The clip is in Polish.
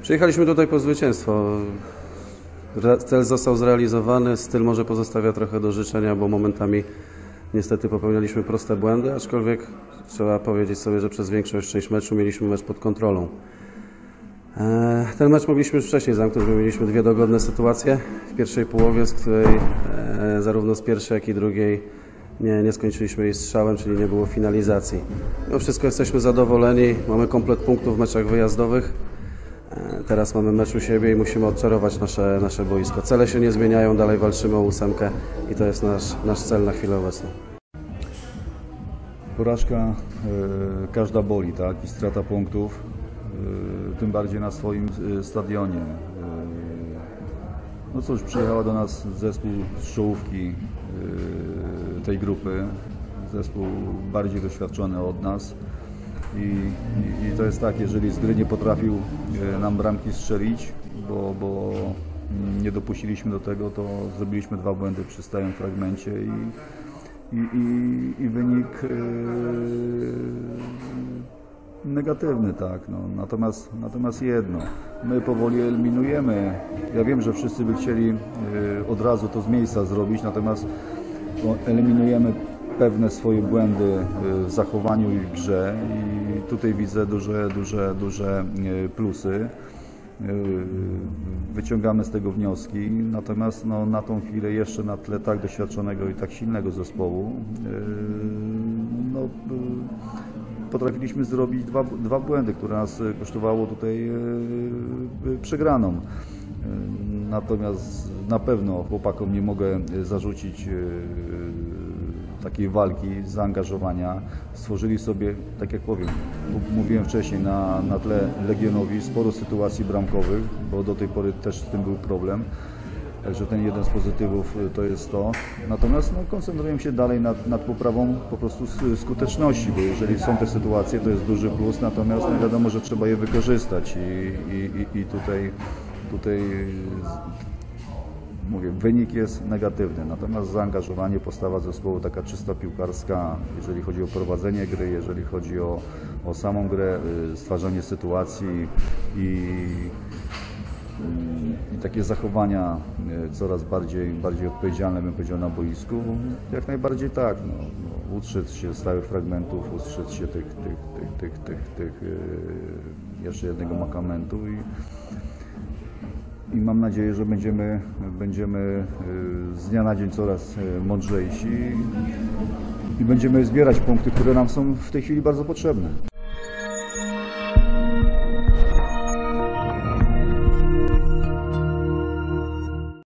Przyjechaliśmy tutaj po zwycięstwo. Cel został zrealizowany, styl może pozostawia trochę do życzenia, bo momentami niestety popełnialiśmy proste błędy, aczkolwiek trzeba powiedzieć sobie, że przez większość część meczu mieliśmy mecz pod kontrolą. Ten mecz mogliśmy już wcześniej zamknąć, bo mieliśmy dwie dogodne sytuacje w pierwszej połowie, z której zarówno z pierwszej, jak i drugiej nie skończyliśmy jej strzałem, czyli nie było finalizacji. Mimo wszystko jesteśmy zadowoleni, mamy komplet punktów w meczach wyjazdowych. Teraz mamy mecz u siebie i musimy odczarować nasze boisko. Cele się nie zmieniają, dalej walczymy o 8 i to jest nasz cel na chwilę obecną. Porażka każda boli, tak? I strata punktów, tym bardziej na swoim stadionie. No cóż, przyjechała do nas zespół z czołówki tej grupy, zespół bardziej doświadczony od nas. I to jest tak, jeżeli z gry nie potrafił nam bramki strzelić, bo nie dopuściliśmy do tego, to zrobiliśmy dwa błędy przy stałym fragmencie i wynik negatywny, tak. No. Natomiast jedno, my powoli eliminujemy. Ja wiem, że wszyscy by chcieli od razu to z miejsca zrobić, natomiast eliminujemy pewne swoje błędy w zachowaniu i w grze i tutaj widzę duże plusy. Wyciągamy z tego wnioski, natomiast no, na tą chwilę jeszcze na tle tak doświadczonego i tak silnego zespołu no, potrafiliśmy zrobić dwa błędy, które nas kosztowało tutaj przegraną. Natomiast na pewno chłopakom nie mogę zarzucić takiej walki, zaangażowania. Stworzyli sobie, tak jak mówiłem wcześniej, na tle Legionowi sporo sytuacji bramkowych, bo do tej pory też z tym był problem. Także ten jeden z pozytywów to jest to. Natomiast no, koncentrujemy się dalej nad poprawą po prostu skuteczności, bo jeżeli są te sytuacje, to jest duży plus, natomiast no, wiadomo, że trzeba je wykorzystać i tutaj mówię, wynik jest negatywny, natomiast zaangażowanie, postawa zespołu taka czysta piłkarska, jeżeli chodzi o prowadzenie gry, jeżeli chodzi o samą grę, stwarzanie sytuacji i takie zachowania coraz bardziej odpowiedzialne, bym powiedział, na boisku, jak najbardziej tak. No, ustrzec się stałych fragmentów, ustrzec się tych jeszcze jednego mankamentu i mam nadzieję, że będziemy z dnia na dzień coraz mądrzejsi i będziemy zbierać punkty, które nam są w tej chwili bardzo potrzebne.